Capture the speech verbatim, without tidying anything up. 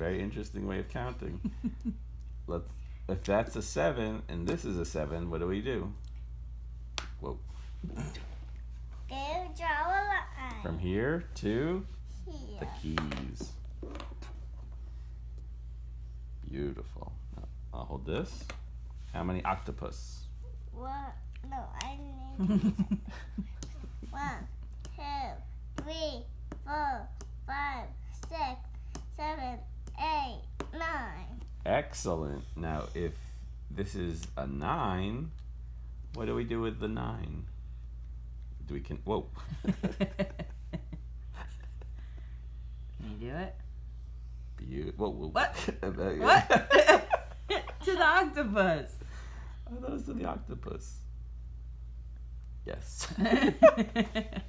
very interesting way of counting. Let's. If that's a seven and this is a seven, what do we do? Whoa. Go draw a line. From here to Here. the keys. Beautiful. Now, I'll hold this. How many octopus? One. No, I need. One, two, three, four, five, six, seven, eight, nine. Excellent. Now, if this is a nine, what do we do with the nine? Do we can? Whoa. Can you do it? Beautiful. Whoa, whoa. What? what? What? To the octopus. Oh, those are the octopus. Yes.